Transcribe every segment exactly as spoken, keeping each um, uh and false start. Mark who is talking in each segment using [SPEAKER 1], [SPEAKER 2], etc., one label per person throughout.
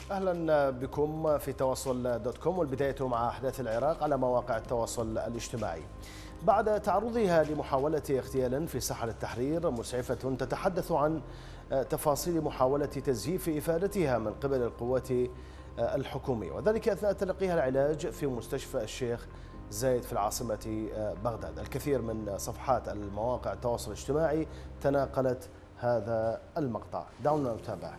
[SPEAKER 1] أهلا بكم في تواصل دوت كوم، والبداية مع أحداث العراق على مواقع التواصل الاجتماعي. بعد تعرضها لمحاولة اغتيال في ساحل التحرير، مسعفة تتحدث عن تفاصيل محاولة تزييف إفادتها من قبل القوات الحكومية، وذلك أثناء تلقيها العلاج في مستشفى الشيخ زايد في العاصمة بغداد. الكثير من صفحات المواقع التواصل الاجتماعي تناقلت هذا المقطع، دعونا نتابعه.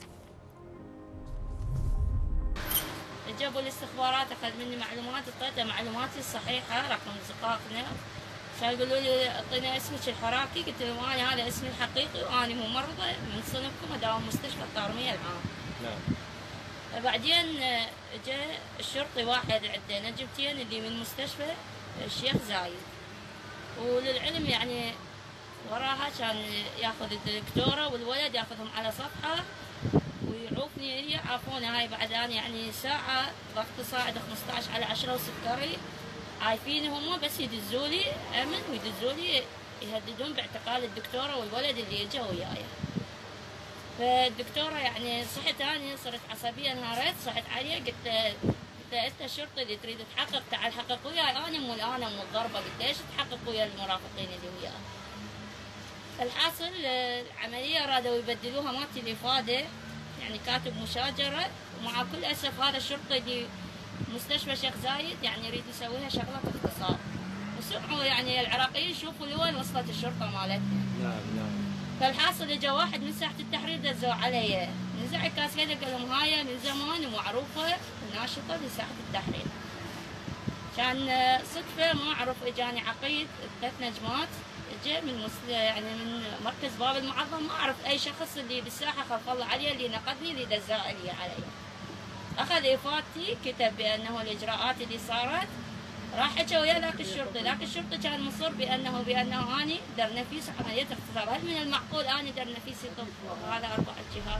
[SPEAKER 2] جابوا الاستخبارات، اخذ مني معلومات، اعطيته معلوماتي الصحيحه، رقم زقاقنا، فيقولوا لي اعطينا اسمك الحركي، قلت لهم انا هذا اسمي الحقيقي وانا ممرضه من صنفكم اداوم مستشفى الطارميه العام. نعم. بعدين جاء الشرطي واحد عندنا جبتين اللي من مستشفى الشيخ زايد، وللعلم يعني وراها كان ياخذ الدكتوره والولد ياخذهم على صفحه ويعوفني هي، عافوني هاي بعد انا يعني ساعه ضغط صاعد خمسطعش على عشرة وسكري، عايفين هم بس يدزوا لي امن ويدزوا لي يهددون باعتقال الدكتوره والولد اللي اجى وياي. فالدكتوره يعني صحت اني صرت عصبيه، انهارت صحت عليه، قلت قلت انت الشرطي اللي تريد تحقق تعال حقق وياي، انا مو انا مو الضربه، قلت ليش تحقق ويا المرافقين اللي وياه. الحاصل العمليه رادوا يبدلوها مالتي الافاده، يعني كاتب مشاجره، ومع كل اسف هذا الشرطي اللي مستشفى شيخ زايد يعني يريد يسويها شغله اغتصاب، وسمعوا يعني العراقيين شوفوا لوين وصلت الشرطه مالتنا. نعم نعم. فالحاصل اجى واحد من ساحه التحرير دزوا علي، نزع الكاسكيده قال لهم هاي من زمان ومعروفه وناشطه في ساحه التحرير. كان صدفه ما اعرف اجاني عقيد ثلاث نجمات، جاء من مسل... يعني من مركز باب المعظم، ما اعرف اي شخص اللي بالساحه خلف الله عليه اللي نقدني اللي دزا لي علي. اخذ افادتي، كتب بانه الاجراءات اللي صارت، راح حكى ويا ذاك الشرطي، ذاك الشرطي كان مصر بانه بانه اني در نفيس عمليه اغتصاب، هل من المعقول اني در نفيسي طب هذا اربع جهات؟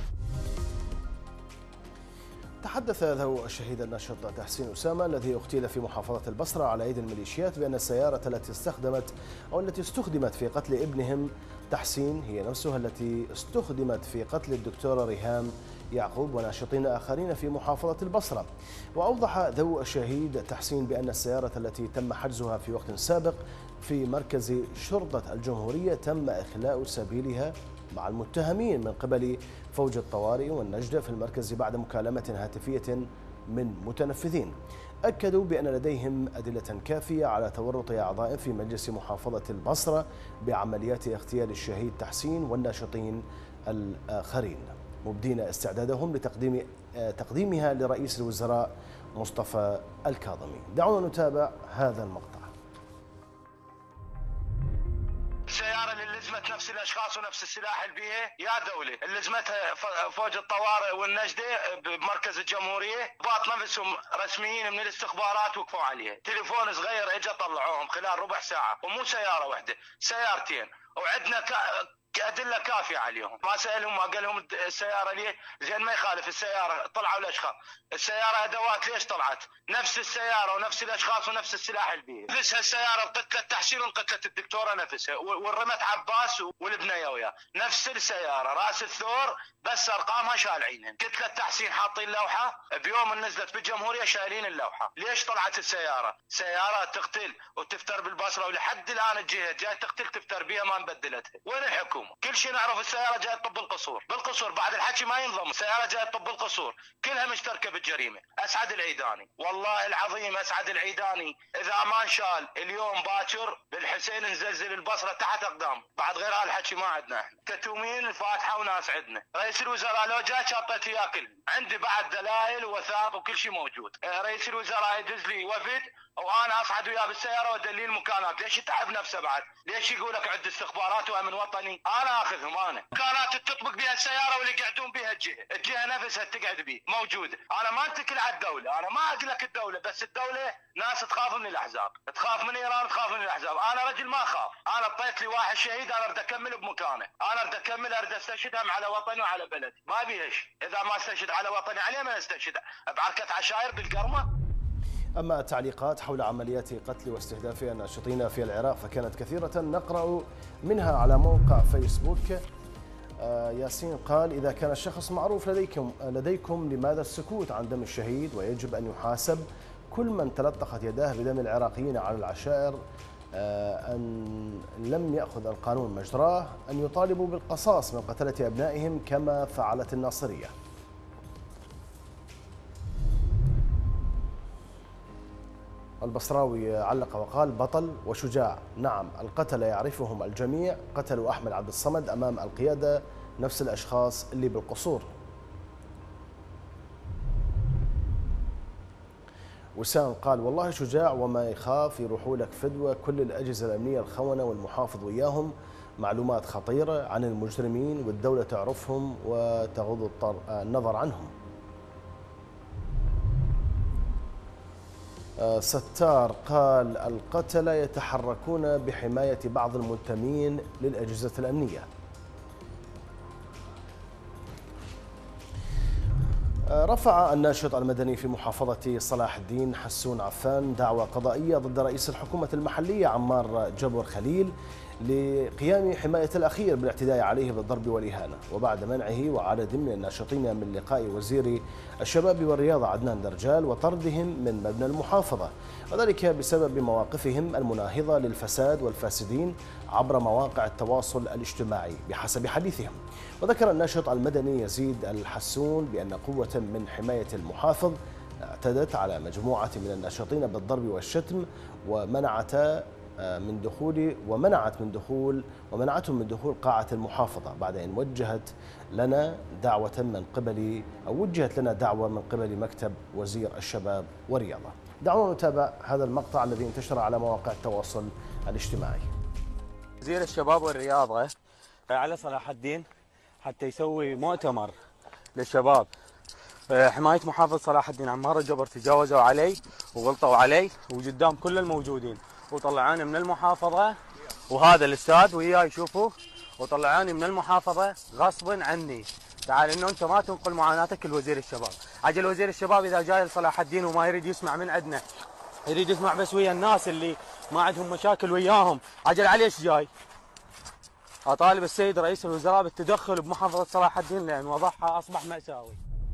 [SPEAKER 1] تحدث ذو الشهيد الناشط تحسين أسامة الذي اغتيل في محافظة البصرة على أيدي الميليشيات بأن السيارة التي استخدمت أو التي استخدمت في قتل ابنهم تحسين هي نفسها التي استخدمت في قتل الدكتورة ريهام يعقوب وناشطين آخرين في محافظة البصرة. وأوضح ذو الشهيد تحسين بأن السيارة التي تم حجزها في وقت سابق في مركز شرطة الجمهورية تم إخلاء سبيلها مع المتهمين من قبل فوج الطوارئ والنجدة في المركز بعد مكالمة هاتفية من متنفذين. أكدوا بأن لديهم أدلة كافية على تورط أعضاء في مجلس محافظة البصرة بعمليات اغتيال الشهيد تحسين والناشطين الآخرين، مبدين استعدادهم لتقديم تقديمها لرئيس الوزراء مصطفى الكاظمي. دعونا نتابع هذا المقطع.
[SPEAKER 3] السيارة اللي لزمت نفس الاشخاص ونفس السلاح اللي بيها يا دولة، اللي لزمتها فوج الطوارئ والنجدة بمركز الجمهورية، باط نفسهم رسميين من الاستخبارات وقفوا عليها، تليفون صغير اجى طلعوهم خلال ربع ساعة، ومو سيارة واحدة، سيارتين، وعندنا ك... أدلة كافية عليهم. ما سألهم ما قال لهم السيارة ليه؟ زين ما يخالف، السيارة طلعوا الأشخاص، السيارة أدوات ليش طلعت؟ نفس السيارة ونفس الأشخاص ونفس السلاح اللي بيه. نفسها السيارة قتلة تحسين وقتلة الدكتورة نفسها، والرمت عباس والبنية وياه، نفس السيارة راس الثور بس أرقامها شالعينهن. قتلة تحسين حاطين لوحة، بيوم نزلت بالجمهورية شايلين اللوحة. ليش طلعت السيارة؟ سيارة تقتل وتفتر بالبصرة، ولحد الآن الجهة جاي تقتل تفتر بيها ما نبدلتها. وين الحكومة؟ كل شيء نعرف السيارة جاية تطب القصور، بالقصور بعد الحكي ما ينضم، السيارة جاية تطب القصور، كلها مشتركة بالجريمة. أسعد العيداني، والله العظيم أسعد العيداني إذا ما انشال اليوم باكر بالحسين نزلزل البصرة تحت أقدام، بعد غير هالحكي ما عندنا احنا، كتومين الفاتحة وناس عندنا. رئيس الوزراء لو جاء شطيت ياكل، عندي بعد دلائل ووثائق وكل شيء موجود. رئيس الوزراء يدز لي وفد وانا اصعد وياه بالسياره وادليه المكانات، ليش يتعب نفسه بعد؟ ليش يقول لك عند استخبارات وامن وطني؟ انا اخذهم انا، كانت تطبق بها السياره واللي يقعدون بها الجهه، الجهه نفسها تقعد بيه موجوده، انا ما انتكل على الدوله، انا ما اقول لك الدوله، بس الدوله ناس تخاف من الاحزاب، تخاف من ايران، تخاف من الاحزاب، انا رجل ما اخاف، انا طيت لي واحد شهيد انا اريد اكمل بمكانه، انا اريد اكمل اريد استشهدهم على وطني وعلى بلدي، ما بيهش، اذا ما استشهد على وطني عليه ما استشهد بعركه عشاير بالقرمه.
[SPEAKER 1] أما التعليقات حول عمليات قتل واستهداف الناشطين في العراق فكانت كثيرة، نقرأ منها على موقع فيسبوك ياسين قال: إذا كان الشخص معروف لديكم لديكم لماذا السكوت عن دم الشهيد؟ ويجب أن يحاسب كل من تلطخت يداه بدم العراقيين على العشائر. أن لم يأخذ القانون مجراه أن يطالبوا بالقصاص من قتلة أبنائهم كما فعلت الناصرية. البصراوي علق وقال: بطل وشجاع، نعم القتلة يعرفهم الجميع، قتلوا أحمد عبد الصمد أمام القيادة نفس الأشخاص اللي بالقصور. وسام قال: والله شجاع وما يخاف، يروحوا لك فدوى كل الأجهزة الأمنية الخونة والمحافظ وياهم، معلومات خطيرة عن المجرمين والدولة تعرفهم وتغض النظر عنهم. ستار قال: القتلة يتحركون بحماية بعض المنتمين للأجهزة الأمنية. رفع الناشط المدني في محافظة صلاح الدين حسون عفان دعوى قضائية ضد رئيس الحكومة المحلية عمار جبر خليل لقيام حماية الأخير بالاعتداء عليه بالضرب والإهانة، وبعد منعه وعدد من الناشطين من لقاء وزير الشباب والرياضة عدنان درجال وطردهم من مبنى المحافظة، وذلك بسبب مواقفهم المناهضة للفساد والفاسدين عبر مواقع التواصل الاجتماعي بحسب حديثهم. وذكر الناشط المدني يزيد الحسون بأن قوة من حماية المحافظ اعتدت على مجموعة من الناشطين بالضرب والشتم ومنعت من دخول ومنعت من دخول ومنعتهم من دخول قاعة المحافظة بعد أن وجهت لنا دعوة من قبل أو وجهت لنا دعوة من قبل مكتب وزير الشباب والرياضة. دعونا نتابع هذا المقطع الذي انتشر على مواقع التواصل الاجتماعي.
[SPEAKER 4] وزير الشباب والرياضة على صلاح الدين حتى يسوي مؤتمر للشباب حماية محافظ صلاح الدين عمار جبر، تجاوزوا علي وغلطوا علي وقدام كل الموجودين وطلعوني من المحافظة، وهذا الاستاذ وياي يشوفوا، وطلعوني من المحافظة غصبا عني. تعال انه انت ما تنقل معاناتك لوزير الشباب. عجل وزير الشباب اذا جاي لصلاح الدين وما يريد يسمع من عندنا، يريد يسمع بس ويا الناس اللي ما عندهم مشاكل وياهم، عجل عليه ايش جاي؟ اطالب السيد رئيس الوزراء بالتدخل بمحافظة صلاح الدين لان وضعها اصبح مأساوي.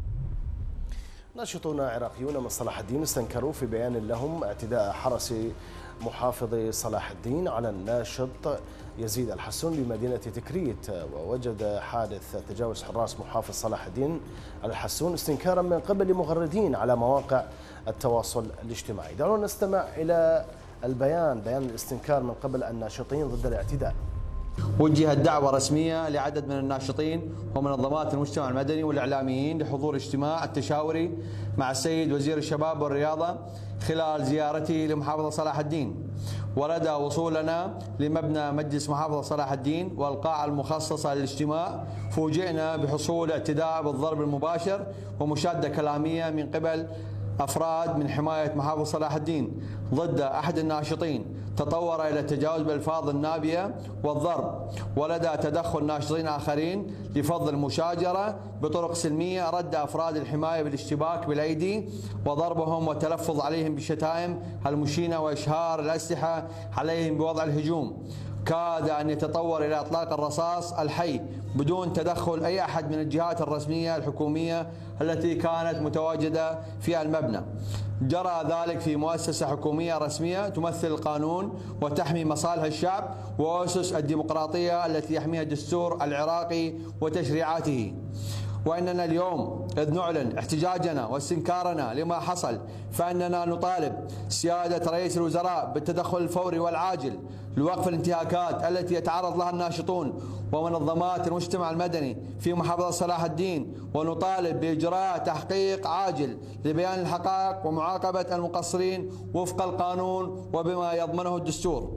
[SPEAKER 1] ناشطون عراقيون من صلاح الدين استنكروا في بيان لهم اعتداء حرس محافظ صلاح الدين على الناشط يزيد الحسون بمدينة تكريت، ووجد حادث تجاوز حراس محافظ صلاح الدين على الحسون استنكارا من قبل مغردين على مواقع التواصل الاجتماعي. دعونا نستمع إلى البيان، بيان الاستنكار من قبل الناشطين ضد الاعتداء.
[SPEAKER 5] وجهت دعوة رسمية لعدد من الناشطين ومنظمات المجتمع المدني والإعلاميين لحضور اجتماع التشاوري مع السيد وزير الشباب والرياضة خلال زيارته لمحافظة صلاح الدين. ولدى وصولنا لمبنى مجلس محافظة صلاح الدين والقاعة المخصصة للاجتماع فوجئنا بحصول اعتداء بالضرب المباشر ومشادة كلامية من قبل أفراد من حماية محافظ صلاح الدين ضد أحد الناشطين، تطور إلى التجاوز بالألفاظ النابية والضرب، ولدى تدخل ناشطين آخرين لفض المشاجرة بطرق سلمية رد أفراد الحماية بالاشتباك بالأيدي وضربهم والتلفظ عليهم بالشتائم المشينة وإشهار الأسلحة عليهم بوضع الهجوم. كاد أن يتطور إلى إطلاق الرصاص الحي بدون تدخل أي أحد من الجهات الرسمية الحكومية التي كانت متواجدة في المبنى. جرى ذلك في مؤسسة حكومية رسمية تمثل القانون وتحمي مصالح الشعب وأسس الديمقراطية التي يحميها الدستور العراقي وتشريعاته. وإننا اليوم إذ نعلن احتجاجنا واستنكارنا لما حصل فإننا نطالب سيادة رئيس الوزراء بالتدخل الفوري والعاجل لوقف الانتهاكات التي يتعرض لها الناشطون ومنظمات المجتمع المدني في محافظة صلاح الدين، ونطالب بإجراء تحقيق عاجل لبيان الحقائق ومعاقبة المقصرين وفق القانون وبما يضمنه الدستور.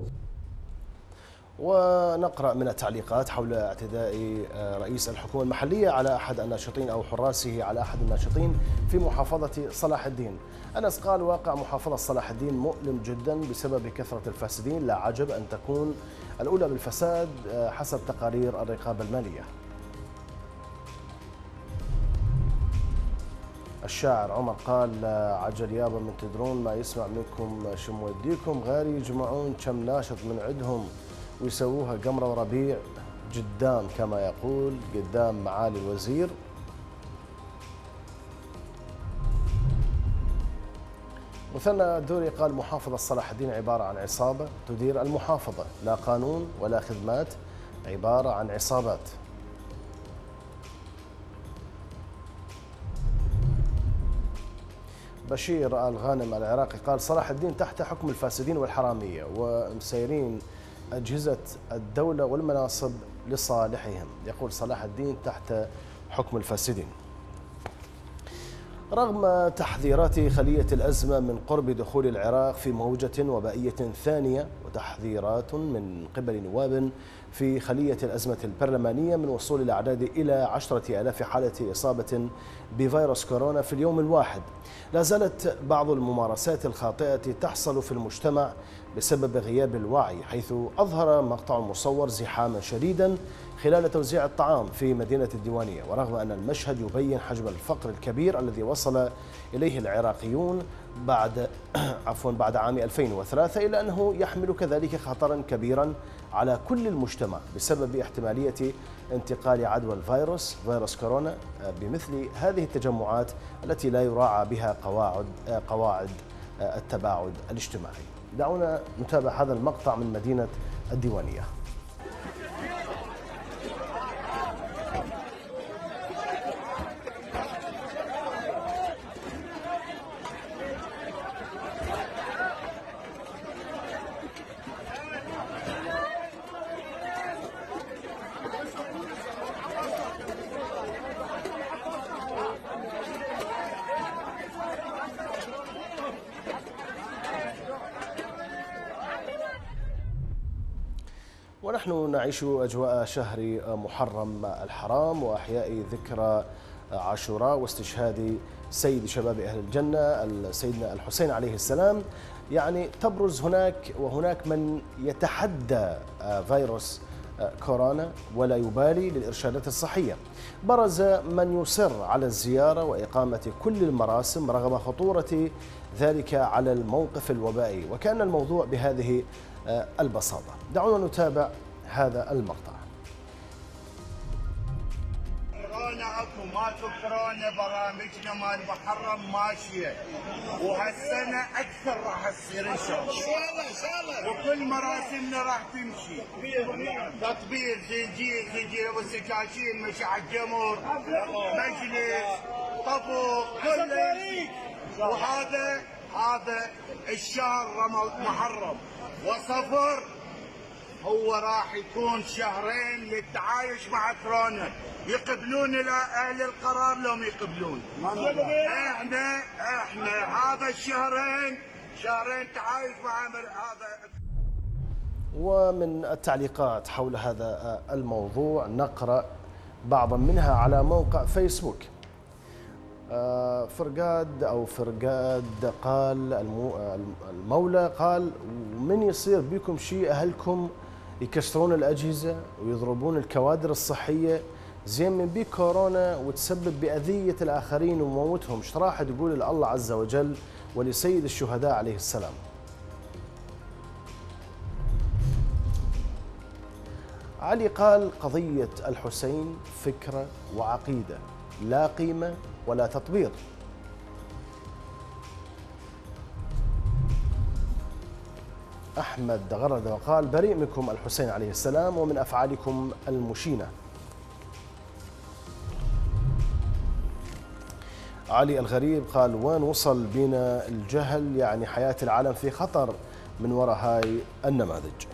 [SPEAKER 1] ونقرأ من التعليقات حول اعتداء رئيس الحكومة المحلية على أحد الناشطين أو حراسه على أحد الناشطين في محافظة صلاح الدين. أنس قال: واقع محافظة صلاح الدين مؤلم جدا بسبب كثرة الفاسدين، لا عجب أن تكون الأولى بالفساد حسب تقارير الرقابة المالية. الشاعر عمر قال: عجل يابا من تدرون ما يسمع منكم شم وديكم، غير يجمعون كم ناشط من عندهم ويسووها قمرة وربيع جدام كما يقول قدام معالي الوزير. مثنى الدوري قال محافظة صلاح الدين عبارة عن عصابة تدير المحافظة، لا قانون ولا خدمات، عبارة عن عصابات. بشير آل غانم العراقي قال صلاح الدين تحت حكم الفاسدين والحرامية ومسيرين أجهزة الدولة والمناصب لصالحهم. يقول صلاح الدين تحت حكم الفاسدين. رغم تحذيرات خلية الأزمة من قرب دخول العراق في موجة وبائية ثانية وتحذيرات من قبل نواب في خلية الأزمة البرلمانية من وصول الأعداد إلى عشرة آلاف حالة إصابة بفيروس كورونا في اليوم الواحد، لا زالت بعض الممارسات الخاطئة تحصل في المجتمع بسبب غياب الوعي، حيث أظهر مقطع مصور زحاما شديدا خلال توزيع الطعام في مدينة الديوانية. ورغم أن المشهد يبين حجم الفقر الكبير الذي وصل إليه العراقيون بعد عفوا بعد عام ألفين وثلاثة، إلا أنه يحمل كذلك خطرا كبيرا على كل المجتمع بسبب احتمالية انتقال عدوى الفيروس فيروس كورونا بمثل هذه التجمعات التي لا يراعى بها قواعد قواعد التباعد الاجتماعي. دعونا نتابع هذا المقطع من مدينة الديوانية. ونحن نعيش أجواء شهر محرم الحرام وأحياء ذكرى عاشوراء واستشهاد سيد شباب أهل الجنة سيدنا الحسين عليه السلام. يعني تبرز هناك وهناك من يتحدى فيروس كورونا ولا يبالي للإرشادات الصحية. برز من يصر على الزيارة وإقامة كل المراسم رغم خطورة ذلك على الموقف الوبائي، وكان الموضوع بهذه البساطة. دعونا نتابع هذا المقطع.
[SPEAKER 6] كورونا اكو ماكو كورونا، برامجنا مال محرم ماشيه، وهالسنه اكثر راح تصير ان شاء الله، وكل مراسمنا راح تمشي. تطبيق زنجير زنجير ابو سكاكين، مشاع الجمر، مجلس، طبق، كله يمشي. وهذا هذا الشهر محرم وصفر هو راح يكون شهرين للتعايش مع كورونا. يقبلون اهل القرار لو ما يقبلون، احنا احنا هذا الشهرين شهرين تعايش مع هذا.
[SPEAKER 1] ومن التعليقات حول هذا الموضوع نقرأ بعضا منها على موقع فيسبوك. فرقاد أو فرقاد قال المولى قال من يصير بكم شيء أهلكم يكسرون الأجهزة ويضربون الكوادر الصحية زين من بيك كورونا وتسبب بأذية الآخرين وموتهم، ايش راح تقول لله عز وجل ولسيد الشهداء عليه السلام؟ علي قال قضية الحسين فكرة وعقيدة لا قيمة ولا تطبيق. أحمد غرد وقال بريء منكم الحسين عليه السلام ومن أفعالكم المشينة. علي الغريب قال وين وصل بنا الجهل، يعني حياة العالم في خطر من وراء هاي النماذج.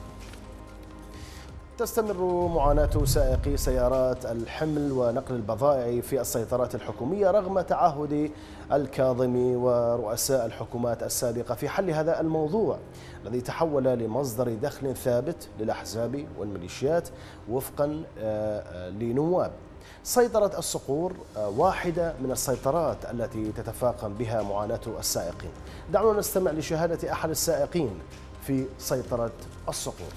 [SPEAKER 1] تستمر معاناة سائقي سيارات الحمل ونقل البضائع في السيطرات الحكومية رغم تعهد الكاظمي ورؤساء الحكومات السابقة في حل هذا الموضوع الذي تحول لمصدر دخل ثابت للأحزاب والميليشيات وفقا لنواب. سيطرة الصقور واحدة من السيطرات التي تتفاقم بها معاناة السائقين. دعونا نستمع لشهادة أحد السائقين في سيطرة الصقور.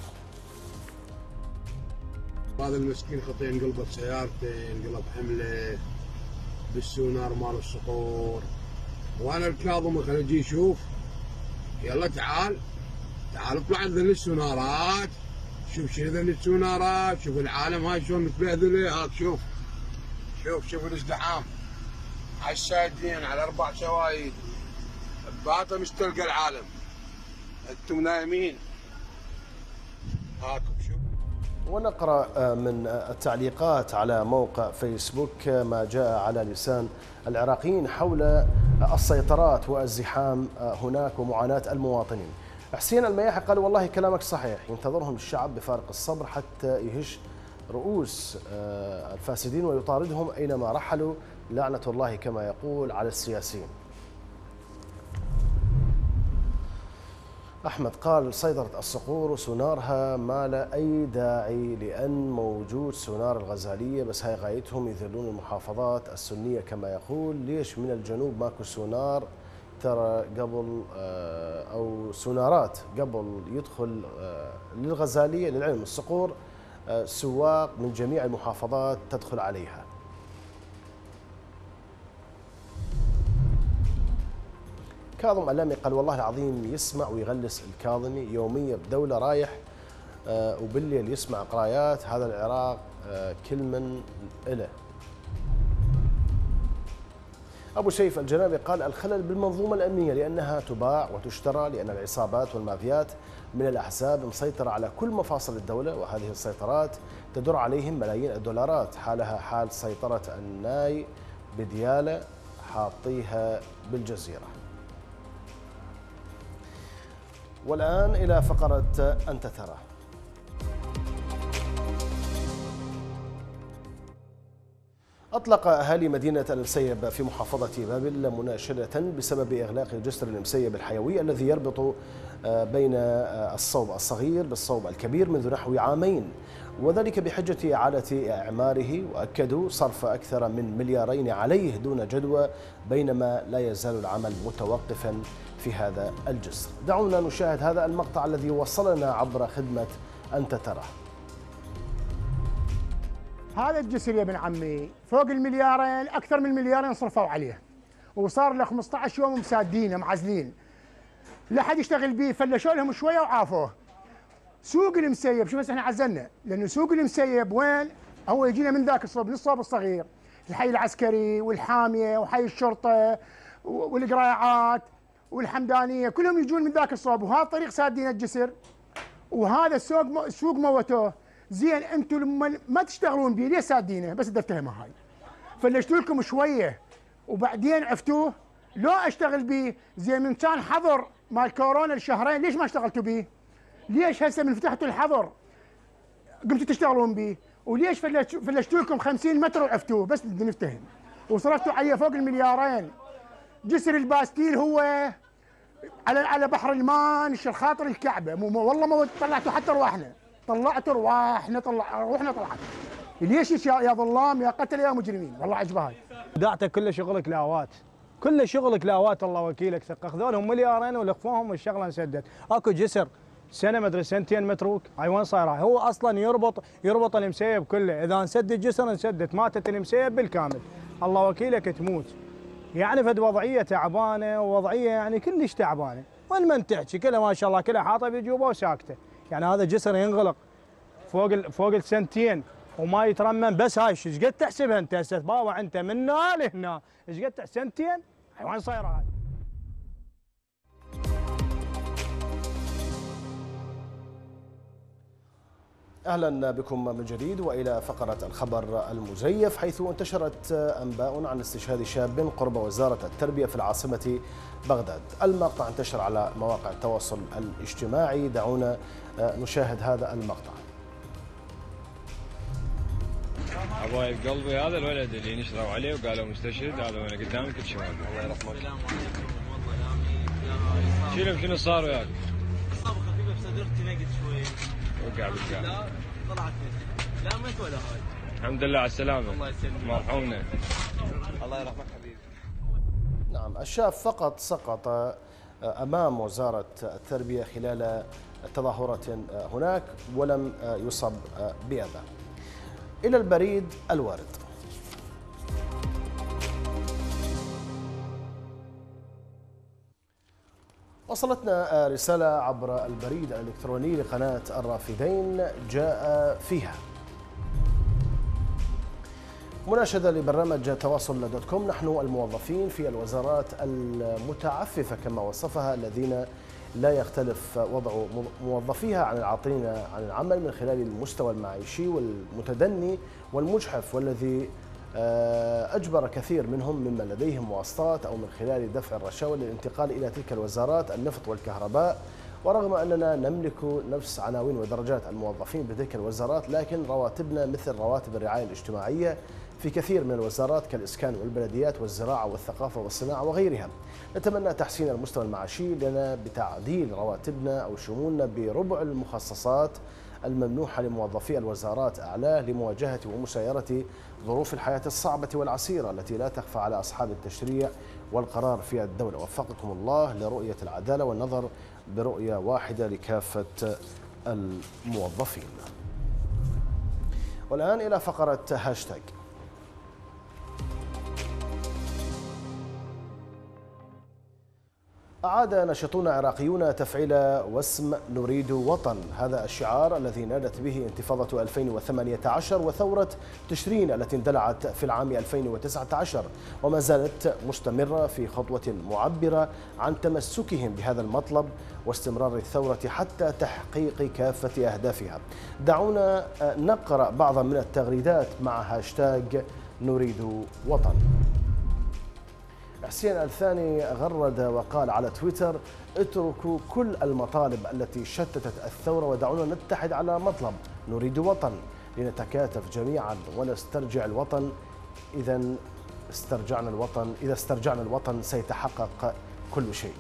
[SPEAKER 7] هذا المسكين خطيه انقلبت سيارته، انقلب حمله بالسونار مال الصقور، وانا الكاظم خلينا نجي نشوف. يلا تعال تعال اطلع عندنا السونارات شوف شذن السونارات، شوف العالم هاي شلون متبهذله، هاك شوف شوف شوف الازدحام على السايدين على اربع سوايد، بباطه مستلقى العالم، انتم نايمين. هاكم شوف.
[SPEAKER 1] ونقرأ من التعليقات على موقع فيسبوك ما جاء على لسان العراقيين حول السيطرات والزحام هناك ومعاناة المواطنين. حسين المياحي قال والله كلامك صحيح، ينتظرهم الشعب بفارق الصبر حتى يهش رؤوس الفاسدين ويطاردهم أينما رحلوا، لعنة الله كما يقول على السياسيين. أحمد قال سيطرة الصقور وسونارها ما لا أي داعي، لأن موجود سونار الغزالية بس هاي غايتهم يذلون المحافظات السنية كما يقول. ليش من الجنوب ماكو سونار؟ ترى قبل أو سونارات قبل يدخل للغزالية. للعلم الصقور سواق من جميع المحافظات تدخل عليها. كاظم علامي قال والله العظيم يسمع ويغلس الكاظمي يوميا بدولة رايح وبالليل يسمع قرايات. هذا العراق كل من إله. أبو سيف الجنابي قال الخلل بالمنظومة الأمنية لأنها تباع وتشترى، لأن العصابات والمافيات من الأحزاب مسيطرة على كل مفاصل الدولة، وهذه السيطرات تدر عليهم ملايين الدولارات. حالها حال سيطرة الناي بديالة حاطيها بالجزيرة. والآن إلى فقرة أنت ترى. أطلق أهالي مدينة المسيب في محافظة بابل مناشدة بسبب إغلاق جسر المسيب الحيوي الذي يربط بين الصوب الصغير بالصوب الكبير منذ نحو عامين، وذلك بحجة إعادة إعماره، وأكدوا صرف أكثر من مليارين عليه دون جدوى، بينما لا يزال العمل متوقفا في هذا الجسر. دعونا نشاهد هذا المقطع الذي وصلنا عبر خدمة أنت ترى.
[SPEAKER 8] هذا الجسر يا ابن عمي فوق المليارين، اكثر من مليارين صرفوا عليه، وصار له خمسة عشر يوم مسادينه معزلين، لا حد يشتغل به، فلشوا لهم شويه وعافوه. سوق المسيب شوف هسه احنا عزلنا، لانه سوق المسيب وين؟ هو يجينا من ذاك الصوب، من الصوب الصغير، الحي العسكري والحاميه وحي الشرطه والقرايعات والحمدانيه، كلهم يجون من ذاك الصوب، وهذا الطريق سادين الجسر، وهذا السوق السوق موتوه. زين انتم لما ما تشتغلون به ليه سادينه؟ بس بدي افتهمها هاي. فلشتوا لكم شويه وبعدين عفتوه، لو اشتغل به زين من كان حظر مال كورونا الشهرين، ليش ما اشتغلتوا به؟ ليش هسه من فتحتوا الحظر قمتوا تشتغلون به؟ وليش فلشتوا لكم خمسين متر وعفتوه؟ بس بدي نفتهم. وصرفتوا عليه فوق المليارين. جسر الباستيل هو على على بحر المان، شر خاطر الكعبه، مو والله ما طلعتوا حتى ارواحنا. طلعتوا ارواحنا، طلع روحنا طلعت. ليش يا ظلام يا قتل يا مجرمين؟ والله عجبه هاي.
[SPEAKER 9] دعته كل شغلك لاوات، كل شغلك لاوات، الله وكيلك ثق. اخذوا لهم مليارين ولخفوهم والشغله انسدت. اكو جسر سنه مدري سنتين متروك، هاي وين صايره؟ هو اصلا يربط يربط المسيب كله، اذا انسد الجسر انسدت، ماتت المسيب بالكامل. الله وكيلك تموت. يعني فد وضعيه تعبانه، ووضعيه يعني كلش تعبانه، وين من تحكي كلها ما شاء الله كلها حاطه بجوبه وساكته. يعني هذا جسر ينغلق فوق فوق السنتين وما يترمم، بس هاي ايش قد تحسبها انت هسه باوع انت من هنا لهنا، ايش قد سنتين؟ وين صايره هاي؟
[SPEAKER 1] أهلا بكم من جديد وإلى فقرة الخبر المزيف، حيث انتشرت أنباء عن استشهاد شاب قرب وزارة التربية في العاصمة بغداد. المقطع انتشر على مواقع التواصل الاجتماعي، دعونا نشاهد هذا المقطع.
[SPEAKER 10] حبايب قلبي هذا الولد اللي نشروا عليه وقالوا مستشهد، هذا وانا قدامك تشوفه. الله يرحمك. شنو شنو صار وياك؟
[SPEAKER 11] اصابه خفيفه بصدرتي، نقد شوي.
[SPEAKER 10] وقع بالكعب.
[SPEAKER 11] لا طلعت لا مت ولا هاي.
[SPEAKER 10] الحمد لله على السلامه.
[SPEAKER 11] الله يسلمك.
[SPEAKER 10] مرحومنا.
[SPEAKER 11] الله يرحمك حبيبي.
[SPEAKER 1] نعم، الشاب فقط سقط امام وزاره التربيه خلال تظاهره هناك ولم يصب باذى. الى البريد الوارد. وصلتنا رسالة عبر البريد الإلكتروني لقناة الرافدين جاء فيها مناشدة لبرنامج تواصل دوت كوم: نحن الموظفين في الوزارات المتعففة كما وصفها الذين لا يختلف وضع موظفيها عن العاطلين عن العمل من خلال المستوى المعيشي والمتدني والمجحف، والذي أجبر كثير منهم ممن لديهم مواصلات أو من خلال دفع الرشاوى للانتقال إلى تلك الوزارات النفط والكهرباء. ورغم أننا نملك نفس عناوين ودرجات الموظفين بتلك الوزارات، لكن رواتبنا مثل رواتب الرعاية الاجتماعية في كثير من الوزارات كالإسكان والبلديات والزراعة والثقافة والصناعة وغيرها. نتمنى تحسين المستوى المعيشي لنا بتعديل رواتبنا أو شمولنا بربع المخصصات الممنوحة لموظفي الوزارات أعلاه لمواجهة ومسايرة ظروف الحياة الصعبة والعسيرة التي لا تخفى على أصحاب التشريع والقرار في الدولة. وفقكم الله لرؤية العدالة والنظر برؤية واحدة لكافة الموظفين. والآن إلى فقرة هاشتاج. أعاد ناشطون عراقيون تفعيل واسم نريد وطن، هذا الشعار الذي نادت به انتفاضة ألفين وثمانية عشر وثورة تشرين التي اندلعت في العام ألفين وتسعة عشر، وما زالت مستمرة في خطوة معبرة عن تمسكهم بهذا المطلب واستمرار الثورة حتى تحقيق كافة أهدافها. دعونا نقرأ بعضا من التغريدات مع هاشتاج نريد وطن. حسين الثاني غرد وقال على تويتر: اتركوا كل المطالب التي شتتت الثورة ودعونا نتحد على مطلب نريد وطن، لنتكاتف جميعا ونسترجع الوطن. إذا استرجعنا الوطن إذا استرجعنا الوطن سيتحقق كل شيء.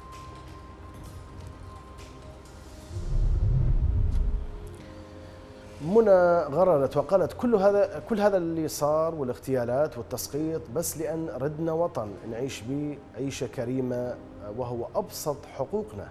[SPEAKER 1] منى غررت وقالت: كل هذا كل هذا اللي صار والاغتيالات والتسقيط بس لأن ردنا وطن نعيش به عيشة كريمة وهو أبسط حقوقنا.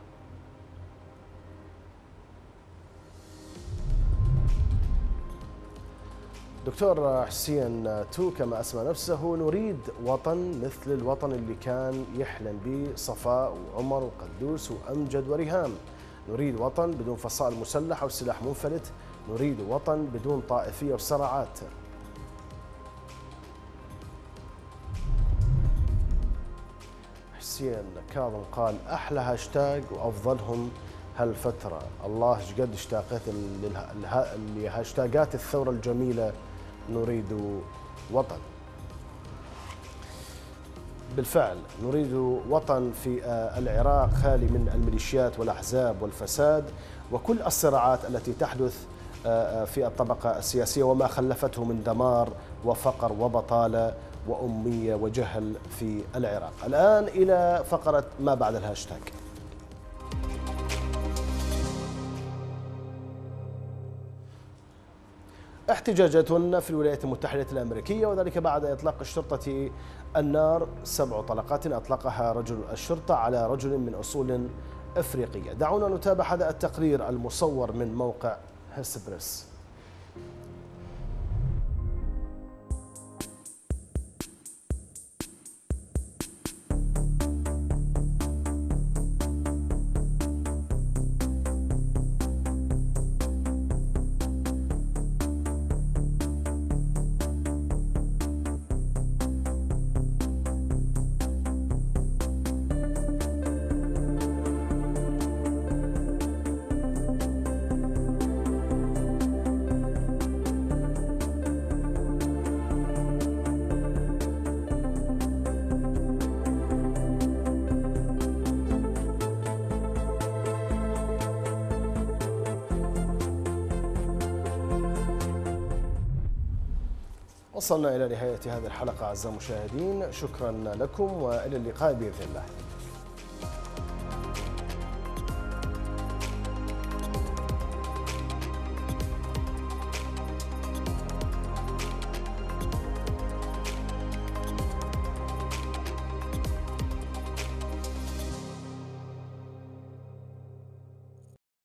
[SPEAKER 1] دكتور حسين تو كما أسمى نفسه: نريد وطن مثل الوطن اللي كان يحلم به صفاء وعمر وقدوس وأمجد وريهام. نريد وطن بدون فصائل مسلحة والسلاح منفلت. نريد وطن بدون طائفية وصراعات. حسين كاظم قال: أحلى هاشتاج وأفضلهم هالفترة. الله شقد اشتاقت لهاشتاجات الثورة الجميلة نريد وطن. بالفعل نريد وطن في العراق خالي من الميليشيات والأحزاب والفساد وكل الصراعات التي تحدث في الطبقة السياسية وما خلفته من دمار وفقر وبطالة وأمية وجهل في العراق. الآن إلى فقرة ما بعد الهاشتاج. احتجاجات في الولايات المتحدة الأمريكية، وذلك بعد إطلاق الشرطة النار. سبع طلقات أطلقها رجل الشرطة على رجل من أصول أفريقية. دعونا نتابع هذا التقرير المصور من موقع هيسبرس. وصلنا إلى نهاية هذه الحلقة أعزائي المشاهدين، شكرا لكم وإلى اللقاء بإذن الله.